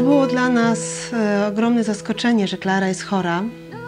było dla nas ogromne zaskoczenie, że Klara jest chora.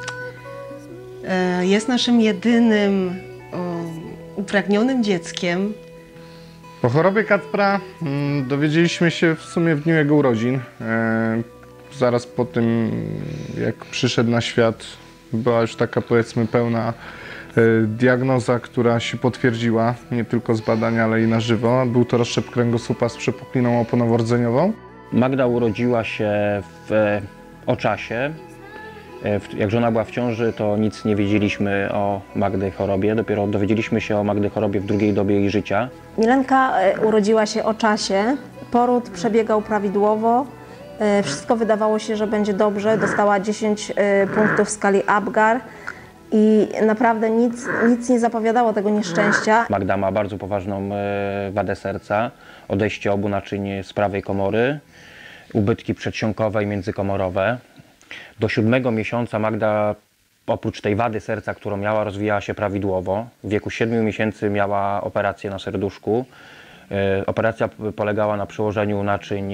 Jest naszym jedynym upragnionym dzieckiem. Po chorobie Kacpra dowiedzieliśmy się w sumie w dniu jego urodzin. Zaraz po tym, jak przyszedł na świat, była już taka, powiedzmy, pełna diagnoza, która się potwierdziła, nie tylko z badań, ale i na żywo. Był to rozszczep kręgosłupa z przepukliną oponowo-rdzeniową. Magda urodziła się o czasie. Jak żona była w ciąży, to nic nie wiedzieliśmy o Magdy chorobie. Dopiero dowiedzieliśmy się o Magdy chorobie w drugiej dobie jej życia. Milenka urodziła się o czasie. Poród przebiegał prawidłowo. Wszystko wydawało się, że będzie dobrze. Dostała 10 punktów w skali Apgar i naprawdę nic nie zapowiadało tego nieszczęścia. Magda ma bardzo poważną wadę serca, odejście obu naczyń z prawej komory, ubytki przedsionkowe i międzykomorowe. Do 7 miesiąca Magda, oprócz tej wady serca, którą miała, rozwijała się prawidłowo. W wieku 7 miesięcy miała operację na serduszku. Operacja polegała na przełożeniu naczyń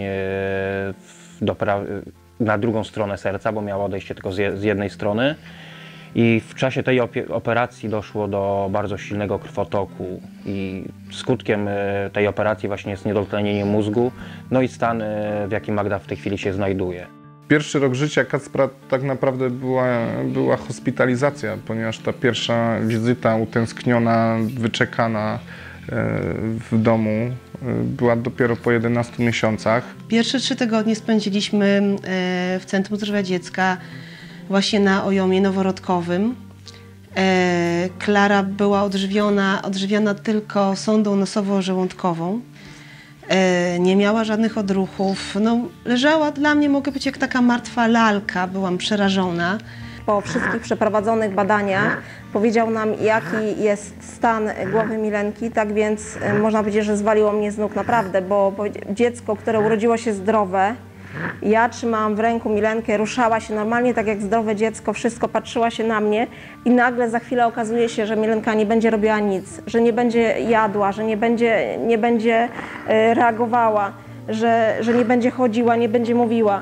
na drugą stronę serca, bo miała odejście tylko z jednej strony. I w czasie tej operacji doszło do bardzo silnego krwotoku i skutkiem tej operacji właśnie jest niedotlenienie mózgu, no i stan, w jakim Magda w tej chwili się znajduje. Pierwszy rok życia Kacpra tak naprawdę była hospitalizacja, ponieważ ta pierwsza wizyta utęskniona, wyczekana w domu była dopiero po 11 miesiącach. Pierwsze 3 tygodnie spędziliśmy w Centrum Zdrowia Dziecka właśnie na ojomie noworodkowym. Klara była odżywiona tylko sondą nosowo-żołądkową. Nie miała żadnych odruchów. No, leżała dla mnie, mogę być jak taka martwa lalka, byłam przerażona. Po wszystkich przeprowadzonych badaniach powiedział nam, jaki jest stan głowy Milenki, tak więc można powiedzieć, że zwaliło mnie z nóg naprawdę, bo dziecko, które urodziło się zdrowe, ja trzymałam w ręku Milenkę, ruszała się normalnie, tak jak zdrowe dziecko, wszystko patrzyła się na mnie i nagle za chwilę okazuje się, że Milenka nie będzie robiła nic, że nie będzie jadła, że nie będzie reagowała, że nie będzie chodziła, nie będzie mówiła.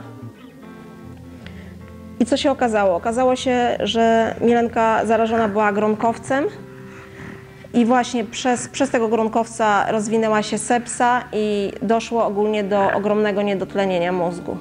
I co się okazało? Okazało się, że Milenka zarażona była gronkowcem i właśnie przez tego gronkowca rozwinęła się sepsa i doszło ogólnie do ogromnego niedotlenienia mózgu.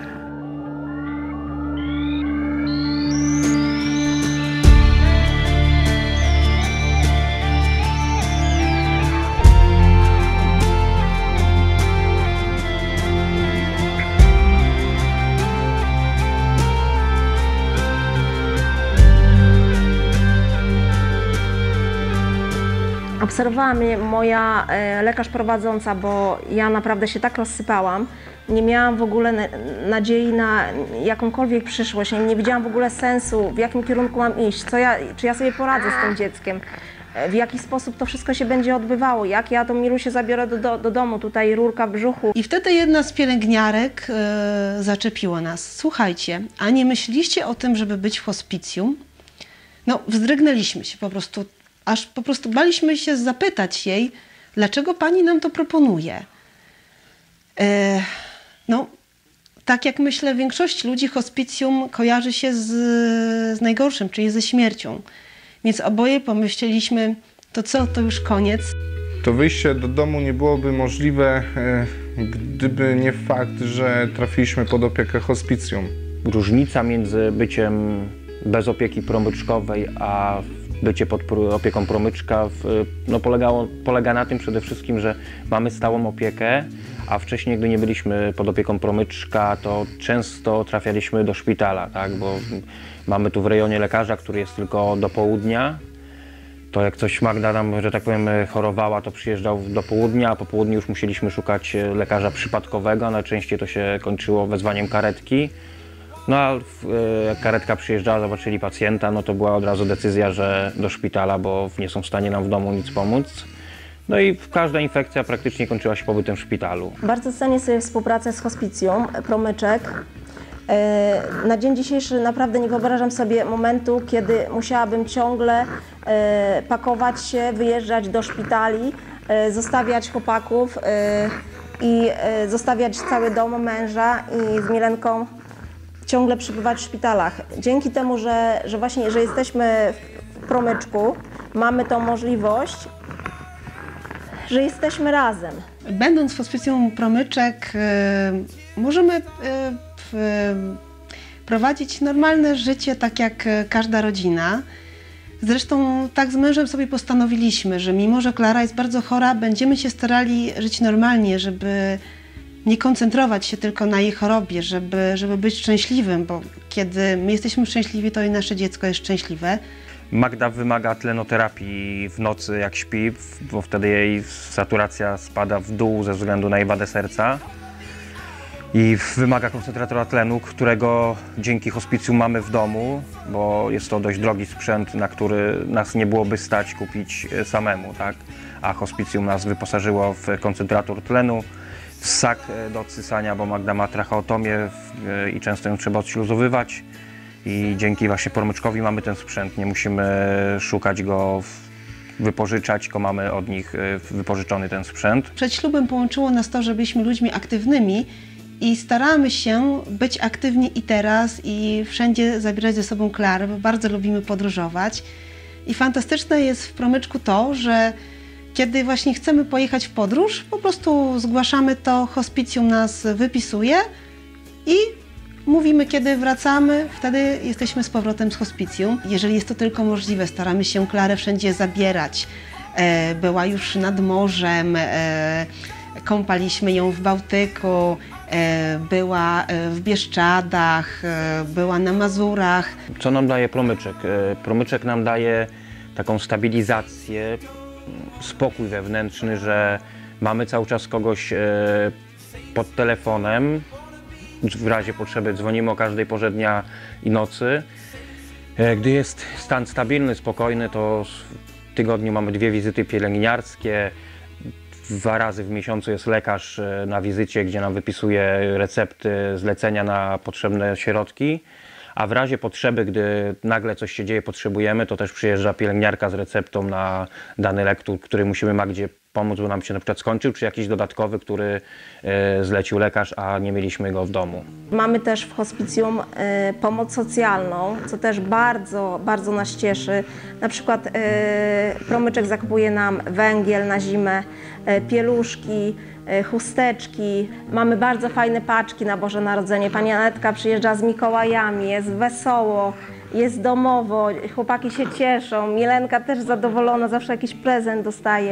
Obserwowała mnie moja lekarz prowadząca, bo ja naprawdę się tak rozsypałam. Nie miałam w ogóle nadziei na jakąkolwiek przyszłość, nie widziałam w ogóle sensu, w jakim kierunku mam iść, czy ja sobie poradzę z tym dzieckiem, w jaki sposób to wszystko się będzie odbywało, jak ja tą Milusię zabiorę do domu, tutaj rurka w brzuchu. I wtedy jedna z pielęgniarek zaczepiła nas. Słuchajcie, a nie myśleliście o tym, żeby być w hospicjum? No, wzdrygnęliśmy się po prostu. Aż po prostu baliśmy się zapytać jej, dlaczego pani nam to proponuje. No, tak jak myślę, większość ludzi hospicjum kojarzy się z najgorszym, czyli ze śmiercią. Więc oboje pomyśleliśmy, to co, to już koniec. To wyjście do domu nie byłoby możliwe, gdyby nie fakt, że trafiliśmy pod opiekę hospicjum. Różnica między byciem bez opieki promyczkowej a bycie pod opieką promyczka polega na tym przede wszystkim, że mamy stałą opiekę, a wcześniej, gdy nie byliśmy pod opieką promyczka, to często trafialiśmy do szpitala, tak? Bo mamy tu w rejonie lekarza, który jest tylko do południa. To jak coś Magda nam, że tak powiem, chorowała, to przyjeżdżał do południa, a po południu już musieliśmy szukać lekarza przypadkowego, a najczęściej to się kończyło wezwaniem karetki. No a jak karetka przyjeżdżała, zobaczyli pacjenta, no to była od razu decyzja, że do szpitala, bo nie są w stanie nam w domu nic pomóc. No i każda infekcja praktycznie kończyła się pobytem w szpitalu. Bardzo cenię sobie współpracę z hospicjum Promyczek. Na dzień dzisiejszy naprawdę nie wyobrażam sobie momentu, kiedy musiałabym ciągle pakować się, wyjeżdżać do szpitali, zostawiać chłopaków. i zostawiać cały dom, męża i z Milenką ciągle przebywać w szpitalach. Dzięki temu, że właśnie, że jesteśmy w promyczku, mamy tą możliwość, że jesteśmy razem. Będąc w hospicjum Promyczek, możemy prowadzić normalne życie, tak jak każda rodzina. Zresztą tak z mężem sobie postanowiliśmy, że mimo, że Klara jest bardzo chora, będziemy się starali żyć normalnie, żeby nie koncentrować się tylko na jej chorobie, żeby być szczęśliwym, bo kiedy my jesteśmy szczęśliwi, to i nasze dziecko jest szczęśliwe. Magda wymaga tlenoterapii w nocy, jak śpi, bo wtedy jej saturacja spada w dół ze względu na jej wadę serca. I wymaga koncentratora tlenu, którego dzięki hospicjum mamy w domu, bo jest to dość drogi sprzęt, na który nas nie byłoby stać kupić samemu, tak? A hospicjum nas wyposażyło w koncentrator tlenu, w ssak do odsysania, bo Magda ma tracheotomię i często ją trzeba odśluzowywać. I dzięki właśnie Promyczkowi mamy ten sprzęt, nie musimy szukać go, wypożyczać, tylko mamy od nich wypożyczony ten sprzęt. Przed ślubem połączyło nas to, że byliśmy ludźmi aktywnymi i staramy się być aktywni i teraz i wszędzie zabierać ze sobą Klarę, bo bardzo lubimy podróżować. I fantastyczne jest w Promyczku to, że kiedy właśnie chcemy pojechać w podróż, po prostu zgłaszamy to, hospicjum nas wypisuje i mówimy, kiedy wracamy, wtedy jesteśmy z powrotem z hospicjum. Jeżeli jest to tylko możliwe, staramy się Klarę wszędzie zabierać. Była już nad morzem, kąpaliśmy ją w Bałtyku, była w Bieszczadach, była na Mazurach. Co nam daje Promyczek? Promyczek nam daje taką stabilizację, spokój wewnętrzny, że mamy cały czas kogoś pod telefonem. W razie potrzeby dzwonimy o każdej porze dnia i nocy. Gdy jest stan stabilny, spokojny, to w tygodniu mamy 2 wizyty pielęgniarskie. 2 razy w miesiącu jest lekarz na wizycie, gdzie nam wypisuje recepty, zlecenia na potrzebne środki. A w razie potrzeby, gdy nagle coś się dzieje, potrzebujemy, to też przyjeżdża pielęgniarka z receptą na dany lek, który musimy Magdzie pomóc, bo nam się na przykład skończył, czy jakiś dodatkowy, który zlecił lekarz, a nie mieliśmy go w domu. Mamy też w hospicjum pomoc socjalną, co też bardzo, bardzo nas cieszy. Na przykład Promyczek zakupuje nam węgiel na zimę, pieluszki, chusteczki. Mamy bardzo fajne paczki na Boże Narodzenie. Pani Anetka przyjeżdża z Mikołajami, jest wesoło, jest domowo, chłopaki się cieszą. Milenka też zadowolona, zawsze jakiś prezent dostaje.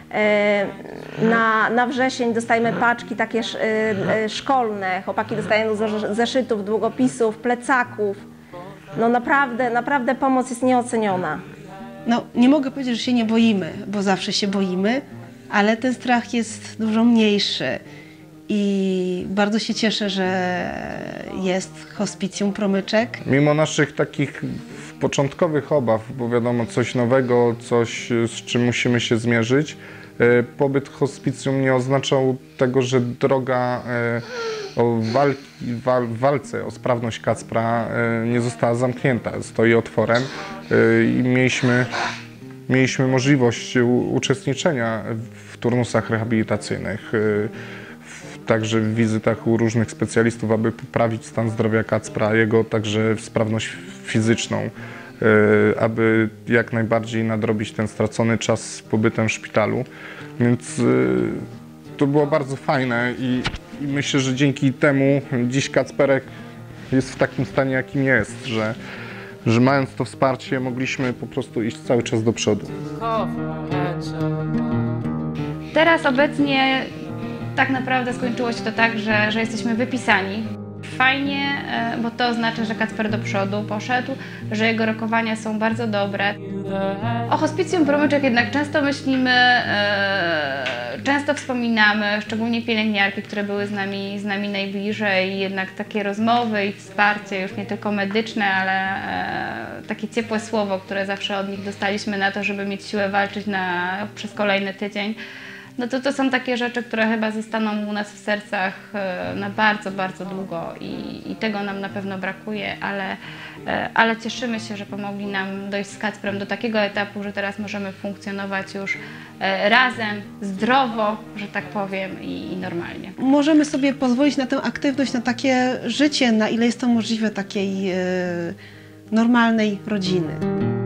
Na wrzesień dostajemy paczki takie szkolne. Chłopaki dostają zeszytów, długopisów, plecaków. No naprawdę pomoc jest nieoceniona. No, nie mogę powiedzieć, że się nie boimy, bo zawsze się boimy, ale ten strach jest dużo mniejszy i bardzo się cieszę, że jest hospicjum Promyczek. Mimo naszych takich początkowych obaw, bo wiadomo, coś nowego, coś, z czym musimy się zmierzyć, pobyt w hospicjum nie oznaczał tego, że droga o walce o sprawność Kacpra nie została zamknięta, stoi otworem i mieliśmy możliwość uczestniczenia w turnusach rehabilitacyjnych, także w wizytach u różnych specjalistów, aby poprawić stan zdrowia Kacpra, jego także sprawność fizyczną, aby jak najbardziej nadrobić ten stracony czas z pobytem w szpitalu. Więc to było bardzo fajne i myślę, że dzięki temu dziś Kacperek jest w takim stanie, jakim jest, że mając to wsparcie, mogliśmy po prostu iść cały czas do przodu. Teraz obecnie tak naprawdę skończyło się to tak, że jesteśmy wypisani. Fajnie, bo to oznacza, że Kacper do przodu poszedł, że jego rokowania są bardzo dobre. O hospicjum Promyczek jednak często myślimy, często wspominamy, szczególnie pielęgniarki, które były z nami najbliżej. Jednak takie rozmowy i wsparcie, już nie tylko medyczne, ale takie ciepłe słowo, które zawsze od nich dostaliśmy na to, żeby mieć siłę walczyć przez kolejny tydzień. no to są takie rzeczy, które chyba zostaną u nas w sercach na bardzo, bardzo długo i tego nam na pewno brakuje, ale cieszymy się, że pomogli nam dojść z Kacprem do takiego etapu, że teraz możemy funkcjonować już razem, zdrowo, że tak powiem, i normalnie. Możemy sobie pozwolić na tę aktywność, na takie życie, na ile jest to możliwe, takiej normalnej rodziny.